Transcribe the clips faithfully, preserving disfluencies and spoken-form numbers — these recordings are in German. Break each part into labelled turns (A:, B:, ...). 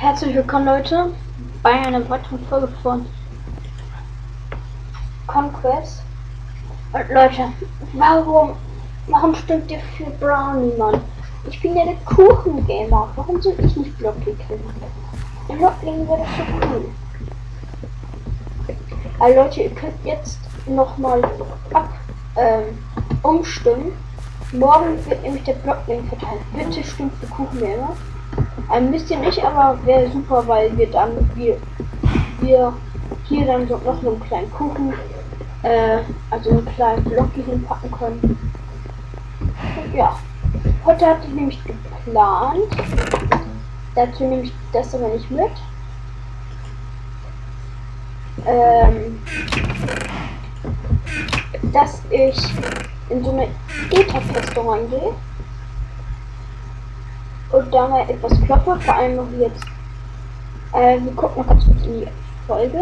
A: Herzlich willkommen, Leute, bei einer weiteren Folge von Conquest. Und Leute, warum, warum stimmt ihr für Brownie, Mann? Ich bin ja der Kuchen-Gamer. Warum soll ich nicht Blockling killen? Blockling wäre doch so cool. Also Leute, ihr könnt jetzt nochmal ab ähm, umstimmen. Morgen wird nämlich der Blockling verteilt. Bitte stimmt für Kuchen-Gamer. Ein bisschen nicht, aber wäre super, weil wir dann wir, wir hier dann so noch so einen kleinen Kuchen, äh, also einen kleinen Block hier hinpacken können. Und ja, heute hatte ich nämlich geplant, dazu nehme ich das aber nicht mit, ähm, dass ich in so eine Ether-Pesto reingehe. Und da mal etwas kloppe, vor allem noch jetzt. Äh, wir gucken noch ganz kurz in die Folge.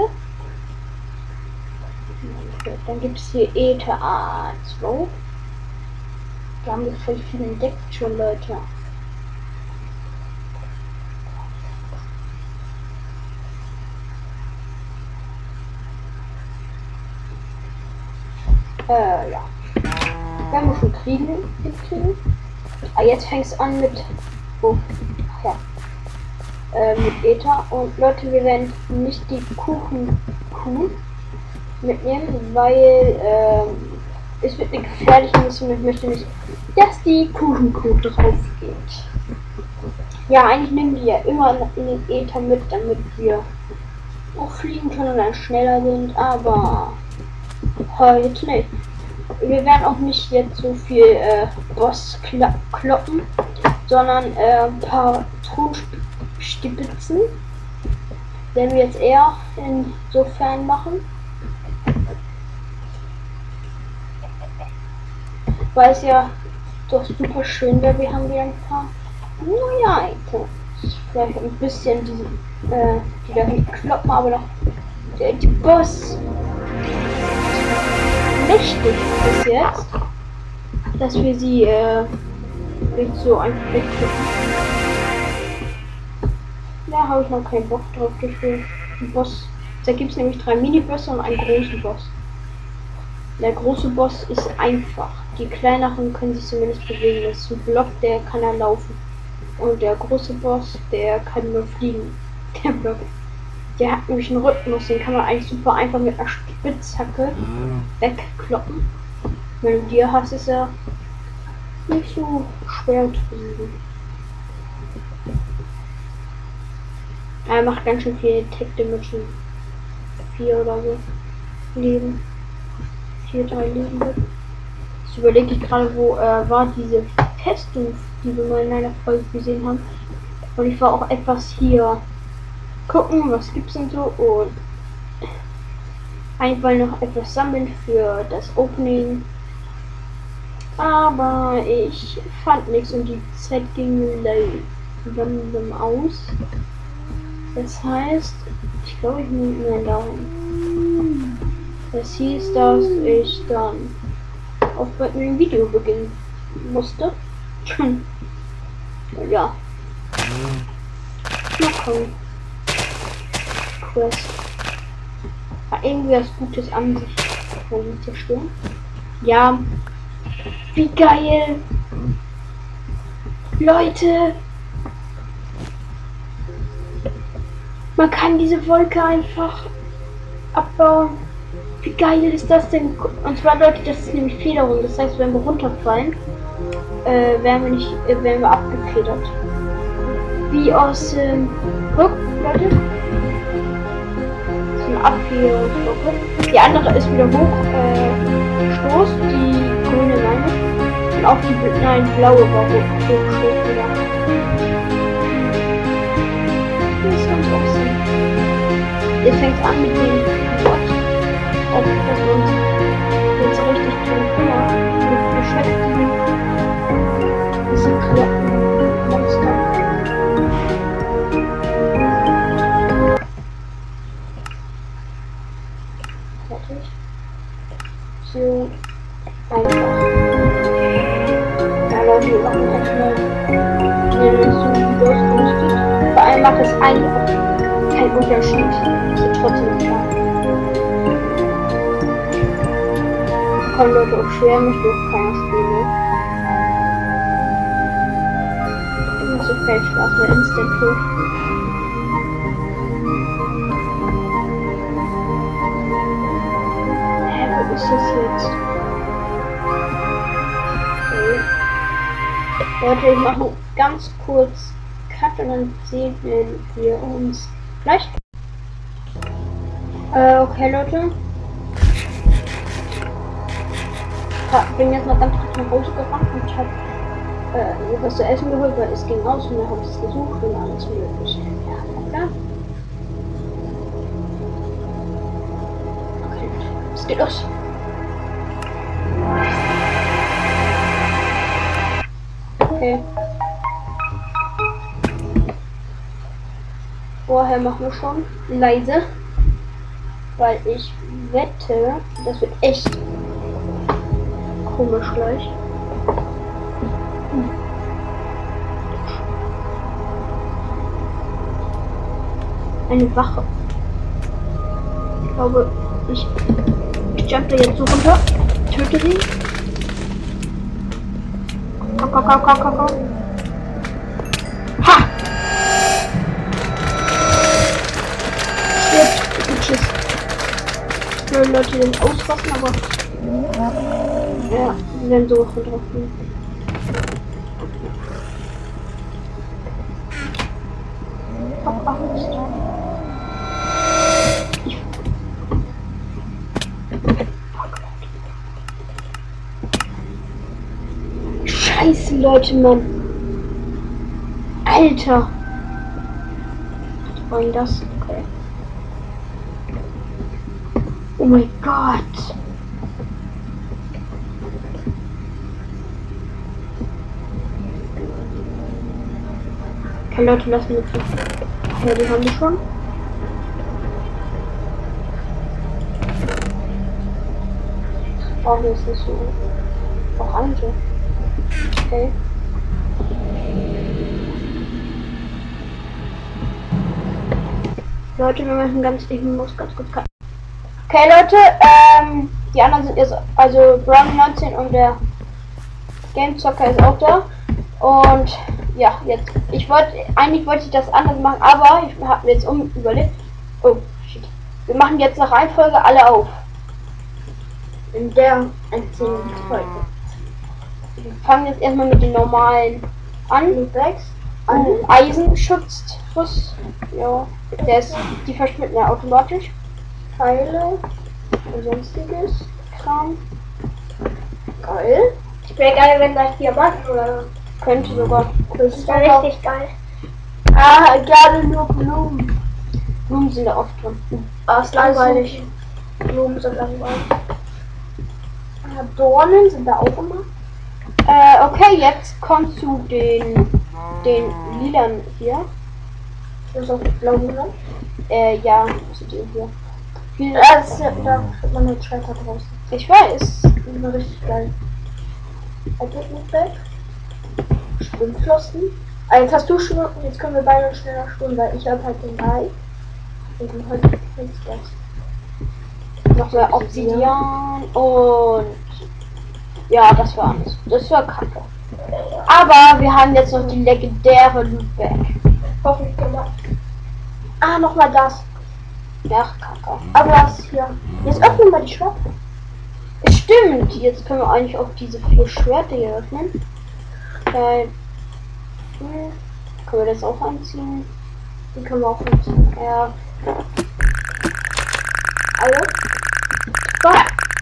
A: Dann gibt es hier Ether A zwei. Da haben wir voll viel entdeckt schon, Leute. Äh, ja. Werden wir schon kriegen, hinkriegen. Ah, jetzt fängt es an mit. Oh, ja. Äh, mit Ether. Und Leute, wir werden nicht die Kuchen-Kuh mitnehmen, weil ähm, es wird eine gefährliche Mission. Ich möchte nicht, dass die Kuchen-Kuh drauf geht. Ja, eigentlich nehmen die ja immer in den Ether mit, damit wir auch fliegen können und dann schneller sind, aber heute nicht. Wir werden auch nicht jetzt so viel äh, Boss kloppen, sondern äh, ein paar Thronstibitzen werden wir jetzt eher insofern machen, weil es ja doch super schön wäre. Wir haben wieder ein paar neue Items, vielleicht ein bisschen die, äh, die da nicht kloppen, aber noch die, die Boss mächtig bis jetzt, dass wir sie äh, nicht so einfach wegklicken. Da habe ich noch keinen Bock drauf, den Boss. Da gibt es nämlich drei Mini-Bosse und einen großen Boss. Der große Boss ist einfach. Die kleineren können sich zumindest bewegen. Das ist ein Block, der kann er laufen. Und der große Boss, der kann nur fliegen. Der Block. Der hat nämlich einen Rhythmus, den kann man eigentlich super einfach mit einer Spitzhacke wegkloppen. Wenn du dir hast, ist er nicht so schwer zu besiegen. Er macht ganz schön viel Tech Damage. vier oder so Leben. vier, drei Leben. Jetzt überlege ich gerade, wo äh, war diese Festung, die wir mal in einer Folge gesehen haben. Und ich war auch etwas hier gucken, was gibt's denn so, und einfach noch etwas sammeln für das Opening. Aber ich fand nichts und die Zeit ging langsam aus. Das heißt, ich glaube, ich nehme mir Daumen. Das hieß, dass ich dann auf mit dem Video beginnen musste. Ja. Mal kommen. Quest. War irgendwie was Gutes an sich. Kann ich zerstören? Ja. Wie geil! Leute! Man kann diese Wolke einfach abbauen. Wie geil ist das denn? Und zwar, Leute, das ist nämlich Federung. Das heißt, wenn wir runterfallen, äh, werden wir nicht, äh, werden wir abgefedert. Wie aus ähm, guck, Leute. So eine Abfederungswolke. Die andere ist wieder hoch, äh, gestoßt, die grüne meine. Und auch die nein, blaue war hochgestoßt wieder. Das ist ganz awesome. Jetzt fängt an mit dem Gott. Ob das uns jetzt richtig drum kümmert, mit beschäftigen. Diese Glockenmonster. Fertig. So einfach. Ja, Leute, wir machen halt schnell. Schnell, wenn es so gut ausgerüstet. Vor allem Dabei macht es eigentlich auch keinen Unterschied. Es ist trotzdem klar. Kommen Leute auch schwer, mich durch keiner spielen. Das ist okay, Spaß, mir instant tot. Hä, wo ist das jetzt? Okay. Leute, ich mache ganz kurz Cut und dann sehen wir uns gleich. Äh, okay, Leute. Ich bin jetzt noch ganz kurz nach Hause gerannt und habe äh, was zu essen geholt, weil es ging aus und dann habe ich es gesucht und alles mögliche. Ja, klar. Okay, es geht los. Okay. Vorher machen wir schon leise, weil ich wette, das wird echt komisch gleich. Hm. Eine Wache. Ich glaube, ich, ich jump da jetzt so runter, töte sie. Komm, komm, komm, komm, komm, komm. Ha! Stirbt. Und tschüss. Ich will Leute den ausfassen, aber ja, wir werden so drauf gehen. Hab Angst. Ich Scheiße, Leute, Mann. Alter. Was war denn das? Okay. Oh mein Gott. Okay, Leute, lassen wir jetzt. Ja, die haben wir schon. Oh, hier ist nicht so orange. Okay. Leute, wir müssen ganz, ich muss ganz kurz cutten. Okay, Leute, ähm, die anderen sind jetzt, also Brown neunzehn und der Gamezocker ist auch da. Und ja, jetzt, ich wollte, eigentlich wollte ich das anders machen, aber ich habe mir jetzt um überlegt. Oh, shit. Wir machen jetzt nach Reihenfolge alle auf. In der einzelnen Folge. Wir fangen jetzt erstmal mit den normalen an. sechs. Oh, Eisenschutzfuß. Ja, der ist, die verschwinden ja automatisch. Teile und sonstiges Kram. Geil. Ich wäre geil, wenn gleich Diamanten oder könnte sogar. Das ist ja richtig geil. Ah, gerade nur Blumen. Blumen sind da oft drin. Ah, ist langweilig. Blumen sind langweilig. Ah, Dornen sind da auch immer. Äh, okay, jetzt kommt zu den den Lilan hier. Das ist auch blau, oder? Äh, ja, das ist die hier. Viel, das ist, da hat man eine Schwerter draußen. Ich weiß. Das ist mal richtig geil. Ergebnisback. Schwimmflossen. Ah, jetzt hast du schon, jetzt können wir beide schneller schwimmen, weil ich habe halt den Ei. Und du halt das. Noch mehr Obsidian und ja, das war alles. Das war kacke. Aber wir haben jetzt noch die legendäre Lootback. Hoffentlich gemacht. Ah, nochmal das. Ja, kacke. Aber das hier. Jetzt öffnen wir die Schwerter. Stimmt, jetzt können wir eigentlich auch diese vier Schwerter hier öffnen. Weil, hm, können wir das auch anziehen? Die können wir auch anziehen. Ja. Alle. So.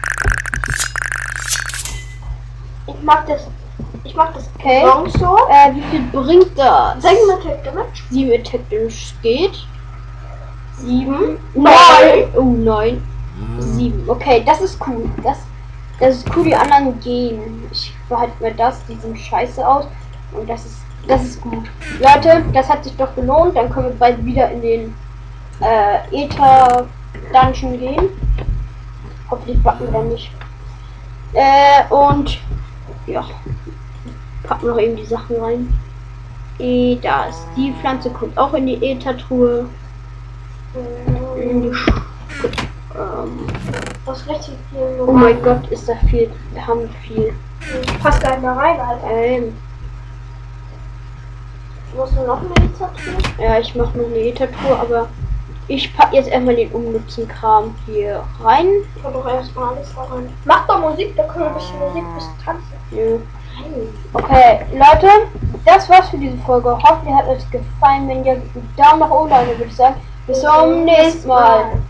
A: Ich mag das. Ich mag das. Okay. So. Äh, wie viel bringt das? Sag mal, Attack Damage. sieben Attack Damage geht. sieben. neun. Oh, neun. sieben. Okay, das ist cool. Das, das ist cool. Die anderen gehen. Ich behalte mir das. Die sehen scheiße aus. Und das ist, das ist gut. Leute, das hat sich doch gelohnt. Dann können wir bald wieder in den äh, Ether Dungeon gehen. Hoffentlich backen wir dann nicht. Äh, und ja. Packen noch eben die Sachen rein. E, das. Die Pflanze kommt auch in die Ether-Truhe. Mhm. Ähm,
B: das ist richtig viel.
A: Oh mein Gott, ist da viel. Wir haben viel.
B: Passt gar nicht mehr rein, Alter.
A: Ähm,
B: Musst du noch eine Ether-Truhe?
A: ja, ich mache noch eine Ether-Truhe, aber ich pack jetzt erstmal den unnützen Kram hier rein.
B: Ich kann doch erstmal alles da rein. Mach doch Musik, da können wir ein bisschen Musik bis tanzen.
A: Ja. Okay, Leute, das war's für diese Folge. Hoffentlich hat euch gefallen. Wenn ihr einen Daumen nach oben, dann würde ich sagen, bis zum nächsten Mal.